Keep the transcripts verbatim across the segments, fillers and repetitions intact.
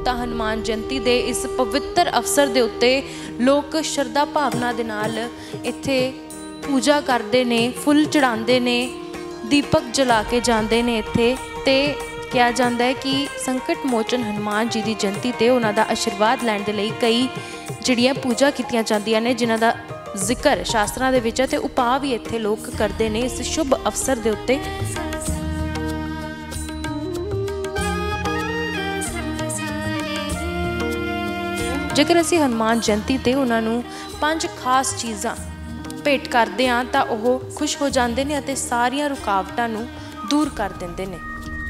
ਤਾਂ हनुमान जयंती के इस पवित्र अवसर के उत्ते लोग श्रद्धा भावना दे नाल इत्थे पूजा करते ने, फुल चढ़ाते ने, दीपक जला के जाते ने। इत्थे ते कहा जाता है कि संकट मोचन हनुमान जी की जयंती ते उन्हां दा आशीर्वाद लैण दे लई कई जिहड़ियां पूजा कीतियां जांदियां ने, जिन्हां दा जिक्र शास्त्रां दे विच है ते उपाअ भी इत्थे लोग करते हैं इस शुभ अवसर के उत्ते। जेकर असी हनुमान जयंती ते उन्हां नूं पंज खास चीज़ां भेंट करते हाँ तो वह खुश हो जाते हैं और सारिया रुकावटां नूं दूर कर देंदे ने।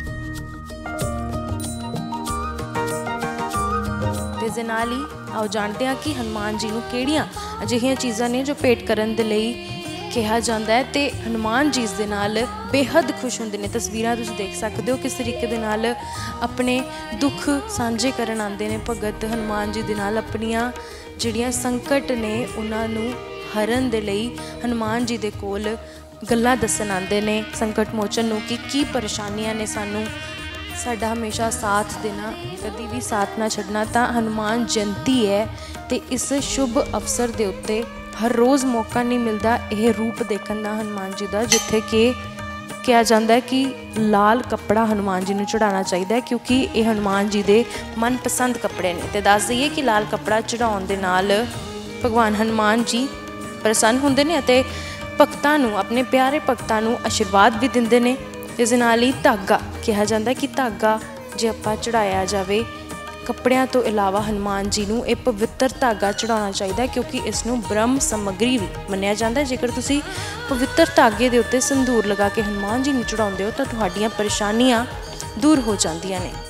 इस दे नाल ही आओ जानते हैं कि हनुमान जी नूं किहड़ियां अजिहियां चीज़ां ने जो भेंट करन दे लई कहा जाता है। तो हनुमान जी इस दे नाल बेहद खुश होंदे ने। तस्वीरां तुसीं देख सकते हो किस तरीके दे नाल अपने दुख साझे करन आंदे ने भगत हनुमान जी दे नाल, अपनियां जिहड़ियां संकट ने उन्हां नूं हरन दे लई हनुमान जी दे कोल गल्लां दस्सण आंदे ने संकट मोचन नूं कि की परेशानियां ने, सानूं साडा हमेशा साथ देना, कभी भी साथ ना छड्डना। तां हनुमान जयंती है तो इस शुभ अवसर के उत्ते हर रोज़ मौका नहीं मिलता यह रूप देखने का हनुमान जी का, जिथे कि कहा जाता है कि लाल कपड़ा हनुमान जी नूं चढ़ाना चाहिए क्योंकि ये हनुमान जी के मनपसंद कपड़े ने। तो दस दईए कि लाल कपड़ा चढ़ाउण दे नाल भगवान हनुमान जी प्रसन्न होंदे ने ते भगतां नूं, अपने प्यारे भगतां नूं आशीर्वाद भी दिंदे ने। इस नाल ही धागा कहा जाता है कि धागा जे आपां चढ़ाया जाए कपड़ियां तो इलावा हनुमान जी नूं ये पवित्र धागा चढ़ाना चाहिए क्योंकि इसनूं ब्रह्म समग्री भी मन्निया जाता है। जेकर तुसीं पवित्र धागे दे उत्ते संधूर लगा के हनुमान जी नूं चढ़ाउंदे हो तो तुहाडीआं परेशानियां दूर हो जांदियां ने।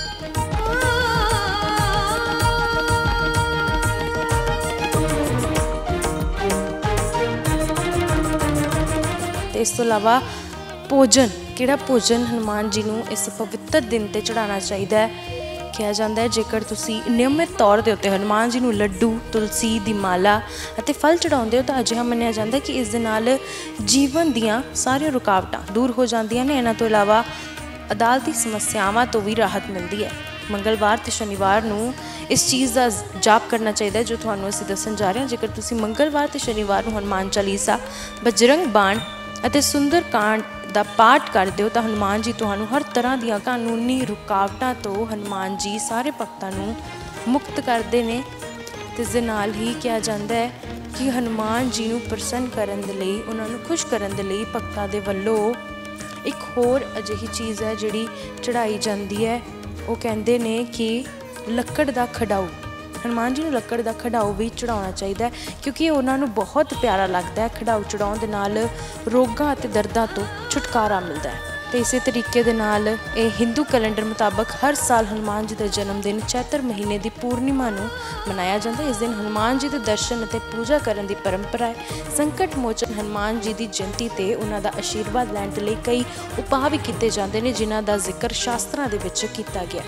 इस तो इलावा भोजन, किहड़ा भोजन हनुमान जी नूं इस पवित्र दिन ते चढ़ाना चाहिए। कहा जाता है जेकर तुसी नियमित तौर के उत्ते हनुमान जी नूं लड्डू, तुलसी दी माला अते फल चढ़ाउंदे हो तो अजिहा मन्निया जाता है कि इस दे नाल जीवन दीआं सारियां रुकावटां दूर हो जांदियां ने। इन्हां तो इलावा अदालती समस्यावां तो भी राहत मिलती है। मंगलवार ते शनिवार नूं इस चीज़ का जाप करना चाहिए जो तुहानूं असीं दस्सण जा रहे हैं। जेकर तुसी मंगलवार ते शनिवार नूं हनुमान चालीसा, बजरंग बाण अते सुंदर कांड का पाठ करते हो तो हनुमान जी तुहानूं हर तरह दी कानूनी रुकावटां तो हनुमान जी सारे भगतां नूं मुक्त करते हैं। इस दे नाल ही कहा जाता है कि हनुमान जी नूं प्रसन्न करन दे लई, उन्हां नूं खुश करन दे लई भगतां दे वल्लों एक होर अजिही चीज़ है जिहड़ी चढ़ाई जाती है। वो कहते ने कि लक्कड़ दा खड़ाऊ, हनुमान जी नूं लक्कड़ दा खड़ाऊ भी चढ़ाउणा चाहिए क्योंकि उन्होंने बहुत प्यारा लगता है। खड़ाऊ चढ़ाउण दे नाल रोगां ते दर्दां तो छुटकारा मिलता है। तो इस तरीके दे नाल ये हिंदू कैलेंडर मुताबक हर साल हनुमान जी का जन्मदिन चैत्र महीने की पूर्णिमा नूं मनाया जाता है। इस दिन हनुमान जी के दर्शन और पूजा करने की परंपरा है। संकट मोचन हनुमान जी की जयंती ते उन्हां दा आशीर्वाद लैण दे लई कई उपाअ भी कीते जांदे ने जिन्हां दा जिक्र शास्त्रां दे विच कीता गया।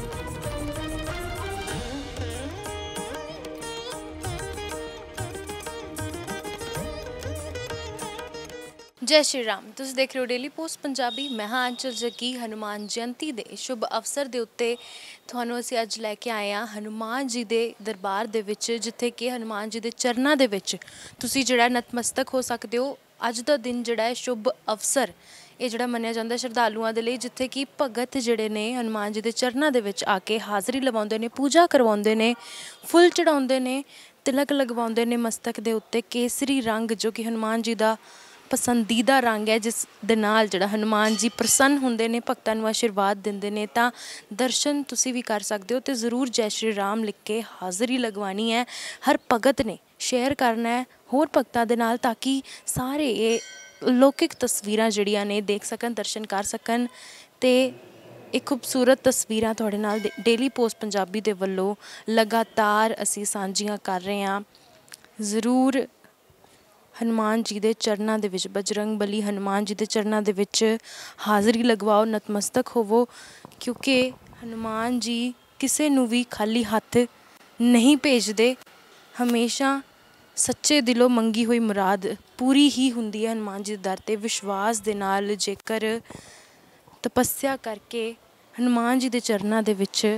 जय श्री राम। तुसीं देख रहे हो डेली पोस्ट पंजाबी। मैं हाँ अंचल जग्गी। हनुमान जयंती के शुभ अवसर के उत्ते तुहानूं असीं अज लैके आए हैं हनुमान जी के दरबार दे विच, जिथे कि हनुमान जी के चरणों के विच तुसीं जिहड़ा नतमस्तक हो सकते हो। अज का दिन जिहड़ा है शुभ अवसर ये जिहड़ा मन्निया जाता है श्रद्धालुओं के लिए, जिथे कि भगत जिहड़े ने हनुमान जी के चरणों के विच आके हाज़री लवाउंदे ने, पूजा करवाउंदे ने, फुल चढ़ाउंदे ने, तिलक लगवाउंदे ने मस्तक के उत्ते। केसरी रंग जो कि हनुमान जी का पसंदीदा रंग है, जिस दे नाल जिहड़ा हनुमान जी प्रसन्न होंदे ने, भगतां नूं आशीर्वाद दिंदे ने। तां दर्शन तुसीं भी कर सकते हो तो ज़रूर जय श्री राम लिख के हाज़री लगवानी है। हर भगत ने शेयर करना है होर भगतां दे नाल ताकि सारे ये लौकिक तस्वीरां जिहड़ियां ने देख सकन, दर्शन कर सकन। ते एक खूबसूरत तस्वीरां तुहाडे नाल डेली पोस्ट पंजाबी दे वल्लों लगातार असीं सांझियां कर रहे हैं। ज़रूर हनुमान जी के चरणों के विच, बजरंग बली हनुमान जी के चरणों के विच हाज़री लगवाओ, नतमस्तक होवो, क्योंकि हनुमान जी किसी नूं भी खाली हथ नहीं भेजते। हमेशा सच्चे दिलों मंगी हुई मुराद पूरी ही हुंदी है हनुमान जी दे दर ते। विश्वास दे नाल जेकर तपस्या करके हनुमान जी के चरणों के विच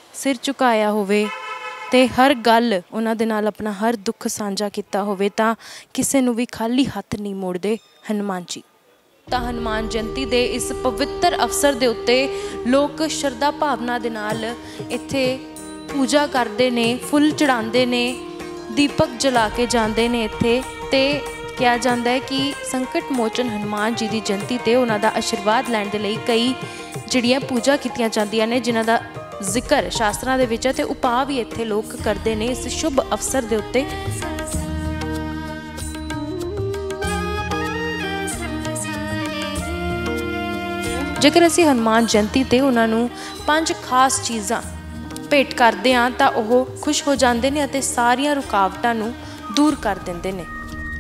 सिर झुकाया होवे ते हर गल उन्हां दे नाल अपना हर दुख साझा किया होवे तां किसे नूं भी खाली हत्थ नहीं मोड़दे हनुमान जी। तां हनुमान जयंती दे इस पवित्र अवसर दे उत्ते लोग शरधा भावना दे नाल इत्थे पूजा करते ने, फुੱਲ चढ़ाते ने, दीपक जला के जाते हैं इत्थे। ते कहा जाता है कि संकट मोचन हनुमान जी की जयंती ते उन्हां दा आशीर्वाद लैण दे लई कई जिहड़ियां पूजा कीतियां जांदियां ने जिन्हां दा जिक्र शास्त्रां दे विच है ते उपाअ भी इत्थे लोग करते हैं इस शुभ अवसर दे उत्ते। जेकर असीं हनुमान जयंती ते उन्हां नूं पंज खास चीज़ां भेंट करते हाँ तो वह खुश हो जाते हैं और सारिया रुकावटां नूं दूर कर देंदे ने।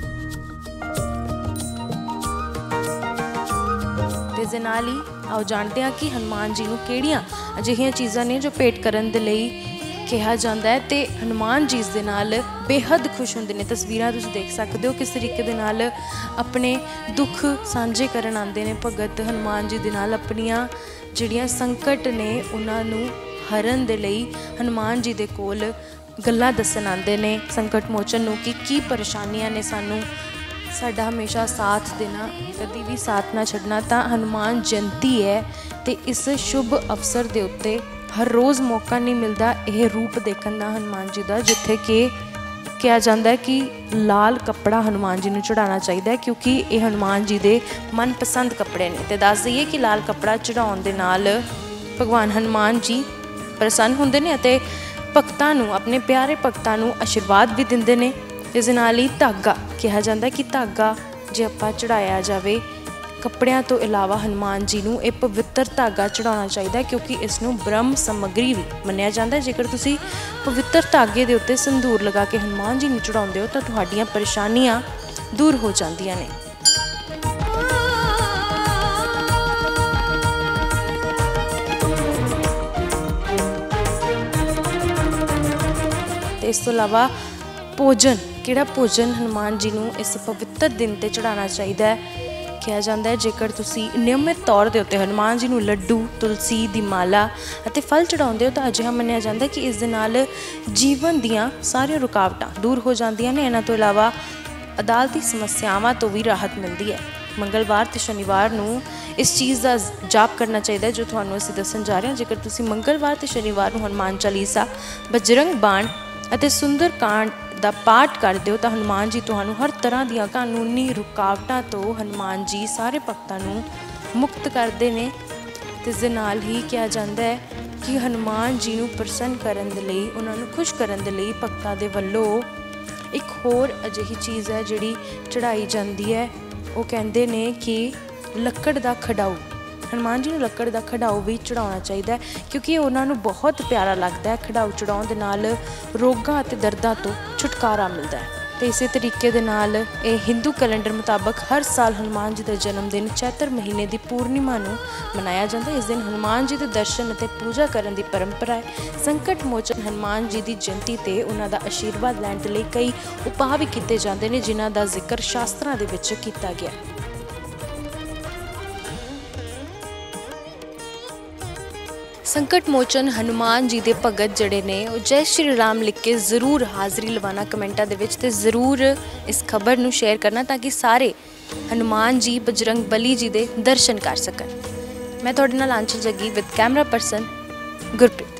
इस दे नाल ही आओ जानते हैं कि हनुमान जी नूं किहड़ियां अजिहियां चीज़ां ने जो भेंट करन दे लई कहा जाता है। तो हनुमान जी इस दे नाल बेहद खुश होंदे ने। तस्वीरां तुसीं देख सकते हो किस तरीके दे नाल अपने दुख साझे करन आंदे ने भगत हनुमान जी दे नाल अपनियां जिहड़ियां संकट ने उन्हां नूं हरन दे लई हनुमान जी दे कोल गल्लां दस्सण आंदे ने संकट मोचन नूं कि की परेशानियां ने सानूं साडा हमेशा साथ देना, कदी भी साथ ना छड्डना। तां हनुमान जयंती है ते इस शुभ अवसर दे उत्ते हर रोज़ मौका नहीं मिलता यह रूप देखण दा हनुमान जी दा, जिथे कि कहा जाता है कि लाल कपड़ा हनुमान जी नूं चढ़ाना चाहिए क्योंकि ये हनुमान जी दे मनपसंद कपड़े ने। ते दस दईए कि लाल कपड़ा चढ़ाउण दे नाल भगवान हनुमान जी प्रसन्न होंदे ने ते भगतां नूं अपने प्यारे भगतां नूं आशीर्वाद भी दिंदे ने। इस नाल ही धागा कहा जाता है कि धागा जे आपां चढ़ाया जाए कपड़ियां तो इलावा हनुमान जी नूं ये पवित्र धागा चढ़ाउणा चाहिए क्योंकि इसनूं ब्रह्म समग्री भी मन्निया जाता है। जेकर तुसीं पवित्र धागे दे उत्ते संधूर लगा के हनुमान जी नूं चढ़ाउंदे हो तां तुहाडीआं परेशानियां दूर हो जांदियां ने। इस तो इलावा भोजन किहड़ा भोजन हनुमान जी नूं इस पवित्र दिन ते चढ़ाना चाहिए। कहा जाता है जेकर तुसी नियमित तौर के उत्ते हनुमान जी नूं लड्डू, तुलसी दी माला अते फल चढ़ाउंदे हो तो अजिहा मन्निया जाता है कि इस दे नाल जीवन दियां सारियां रुकावटां दूर हो जांदियां ने। इन्हां तो इलावा अदालती समस्यावां तो भी राहत मिलती है। मंगलवार ते शनिवार नूं इस चीज़ का जाप करना चाहिए जो तुहानूं असीं दस्सण जा रहे हैं। जेकर तुसी मंगलवार ते शनिवार नूं हनुमान चालीसा, बजरंग बाण अते सुंदर कांड दा पाठ करदे हो तो हनुमान जी तुहानूं हर तरह दीआं कानूनी रुकावटां तो हनुमान जी सारे भगतां नूं मुक्त करदे ने। ते इस दे नाल ही कहा जाता है कि हनुमान जी नूं प्रसन्न करन दे लई, उन्हां नूं खुश करन दे लई भगतां दे वल्लों एक होर अजिही चीज़ है जिहड़ी चढ़ाई जाती है। वो कहंदे ने कि लक्कड़ दा खड़ाऊ, हनुमान जी नूं लक्कड़ दा खड़ाऊ भी चढ़ाउणा चाहिए क्योंकि उन्होंने बहुत प्यारा लगता है। खड़ाऊ चढ़ाउण दे नाल रोगां ते दर्दां तो छुटकारा मिलता है। तो इस तरीके दे नाल ये हिंदू कैलेंडर मुताबक हर साल हनुमान जी का जन्मदिन चैत्र महीने की पूर्णिमा नूं मनाया जाता है। इस दिन हनुमान जी के दर्शन और पूजा करने की परंपरा है। संकट मोचन हनुमान जी की जयंती ते उन्हां दा आशीर्वाद लैण दे लई कई उपाअ भी कीते जांदे ने जिन्हां दा जिक्र शास्त्रां दे विच कीता गया। संकट मोचन हनुमान जी के भगत जड़े ने वो जय श्री राम लिख के जरूर हाज़री लवाना कमेंटा दे विच ते जरूर इस खबर नूं शेयर करना ताकि सारे हनुमान जी बजरंग बली जी के दर्शन कर सकन। मैं तुहाडे नाल Anchal Jaggi with camera person Gurpreet.